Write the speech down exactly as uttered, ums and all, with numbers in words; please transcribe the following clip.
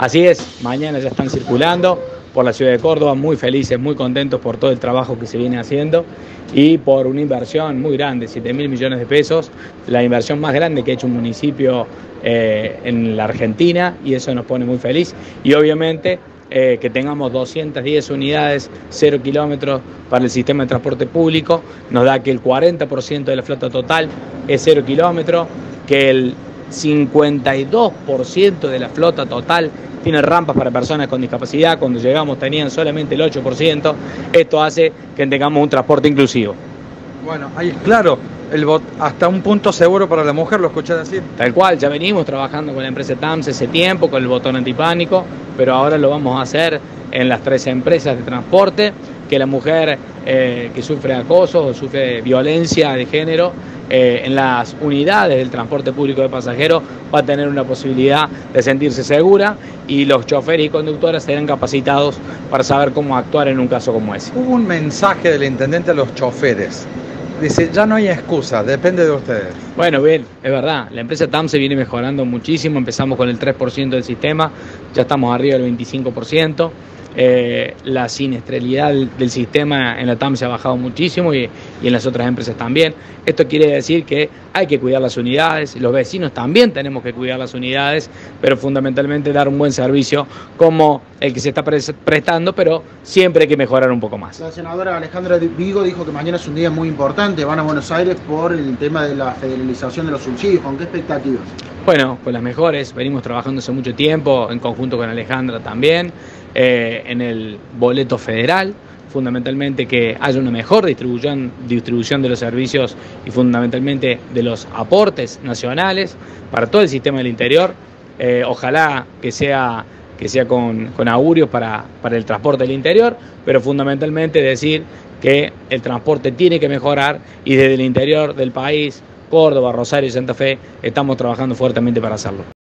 Así es, mañana ya están circulando por la ciudad de Córdoba, muy felices, muy contentos por todo el trabajo que se viene haciendo y por una inversión muy grande, siete mil millones de pesos, la inversión más grande que ha hecho un municipio eh, en la Argentina, y eso nos pone muy feliz. Y obviamente eh, que tengamos doscientas diez unidades, cero kilómetros para el sistema de transporte público, nos da que el cuarenta por ciento de la flota total es cero kilómetros, que el cincuenta y dos por ciento de la flota total tiene rampas para personas con discapacidad. Cuando llegamos tenían solamente el ocho por ciento. Esto hace que tengamos un transporte inclusivo. Bueno, ahí es claro, el bot, hasta un punto seguro para la mujer, lo escuché decir. Tal cual, ya venimos trabajando con la empresa T A M S ese tiempo, con el botón antipánico, pero ahora lo vamos a hacer en las tres empresas de transporte, que la mujer eh, que sufre acoso o sufre violencia de género, Eh, en las unidades del transporte público de pasajeros va a tener una posibilidad de sentirse segura, y los choferes y conductoras serán capacitados para saber cómo actuar en un caso como ese. Hubo un mensaje del intendente a los choferes. Dice, ya no hay excusa, depende de ustedes. Bueno, bien, es verdad, la empresa T A M se viene mejorando muchísimo, empezamos con el tres por ciento del sistema, ya estamos arriba del veinticinco por ciento. Eh, la siniestralidad del, del sistema en la T A M se ha bajado muchísimo, y, y en las otras empresas también. Esto quiere decir que hay que cuidar las unidades, los vecinos también tenemos que cuidar las unidades, pero fundamentalmente dar un buen servicio como el que se está pre prestando, pero siempre hay que mejorar un poco más. La senadora Alejandra Vigo dijo que mañana es un día muy importante, van a Buenos Aires por el tema de la federalización de los subsidios. ¿Con qué expectativas? Bueno, pues las mejores, venimos trabajando hace mucho tiempo, en conjunto con Alejandra también, eh, en el boleto federal, fundamentalmente que haya una mejor distribución, distribución de los servicios y fundamentalmente de los aportes nacionales para todo el sistema del interior. Eh, ojalá que sea, que sea con, con augurios para, para el transporte del interior, pero fundamentalmente decir que el transporte tiene que mejorar, y desde el interior del país, Córdoba, Rosario y Santa Fe, estamos trabajando fuertemente para hacerlo.